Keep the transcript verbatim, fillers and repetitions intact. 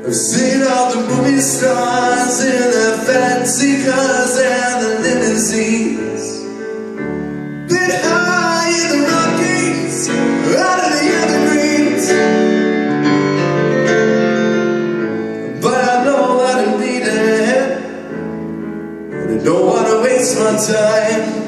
I've seen all the movie stars in their fancy cars and the limousines, been high in the Rockies, out of the evergreens. But I know I don't need a head, and I don't want to waste my time